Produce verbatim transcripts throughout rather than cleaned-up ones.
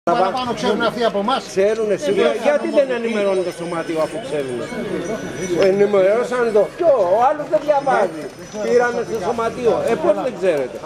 Παραπάνω ξέρουν αυτοί από εμάς. Ξέρουν σίγουρα. Γιατί δεν ενημερώνει το σωματείο αφού ξέρουν. Ενημερώσαν το πιο. Ο άλλος δεν διαβάζει. Πήραμε στο σωματείο. Ε, πώς δεν ξέρετε.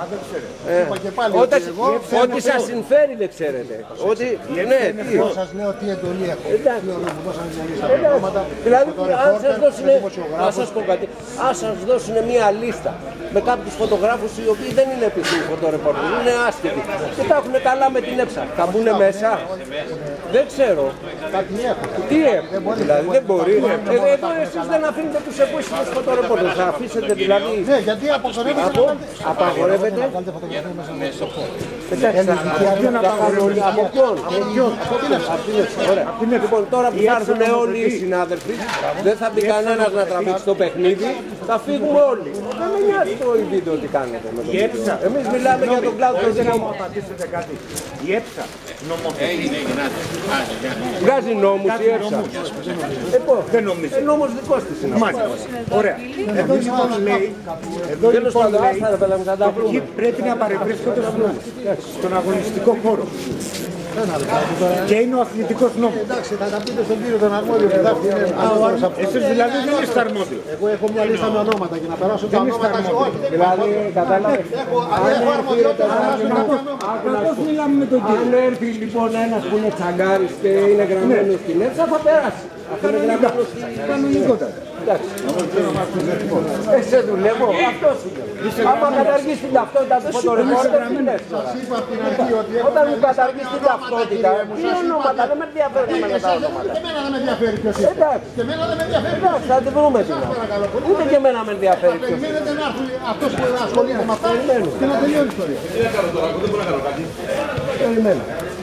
Ό,τι σας συμφέρει δεν ξέρετε. Ότι, ναι, τι. Εγώ σας λέω τι εντολή έχω. Τι ώρα μου δώσανε μια λίστα με ονόματα. Δηλαδή, αν σας δώσουν, να σας πω κάτι, αν σας δώσουν μια λίστα με κάποιους φωτογράφους οι οποίοι δεν είναι επίσημοι φωτορεπόρτερ, είναι άσχετοι και τα έχουν καλά με την έψα. Θα μπουν μέσα. Δεν ξέρω. Τι έχουν, δηλαδή δεν μπορεί. Εδώ εσείς δεν αφήνετε τους επίσημους φωτορεπόρτερ. Θα αφήσετε δηλαδή. Ναι, γιατί απαγορεύεται. Απαγορεύεται. Από ποιον. Λοιπόν, τώρα που θα έρθουν όλοι οι συνάδελφοι, δεν θα μπει κανένας να τραβήξει το παιχνίδι, θα φύγουμε όλοι. Δεν με νοιάζει το βίντεο τι κάνετε με το βίντεο. Εμείς μιλάμε για τον κλάδο του δρόμου. Η ΕΨΑ νομοθετεί. Βγάζει νόμους η ΕΨΑ. Δεν νομίζω. Ε, νόμος δικός της είναι. Ωραία. Εδώ λοιπόν λέει, εδώ λοιπόν λέει, εκεί πρέπει να παρευρίσκονται στον αγωνιστικό χώρο. Και είναι ο αθλητικός νόμος. Εντάξει, θα τα πείτε στον κύριο τον αρμόδιο. Εσείς δηλαδή δεν είστε αρμόδιο. Εγώ έχω μια λίστα με ονόματα και να περάσω τα ονόματα. Δηλαδή, κατάλαβε. Έχω αρμοδιότητα να περάσω τα ονόματα. Πώς μιλάμε με τον κύριο. Αν έρθει λοιπόν ένας που είναι τσαγκάρης και είναι γραμμένος στην έψα, θα περάσει. Κανονικότατα. Εντάξει. Εσύ δουλεύω, αυτός είναι. Άμα καταργείς την ταυτότητα του φωτορεπόρτερ, τι λες τώρα. Όταν μου καταργείς την ταυτότητα, τι ονόματα, δεν με ενδιαφέρουν εμένα τα ονόματα. Και εμένα δεν με ενδιαφέρει ποιος είναι. Εντάξει. Και εμένα δεν με ενδιαφέρει. Εντάξει, θα την βρούμε την άλλη. Ούτε και εμένα με ενδιαφέρει ποιος είναι. Περιμένετε να έρθει αυτός που ασχολείται με αυτά και να τελειώνει η ιστορία. Περιμένω.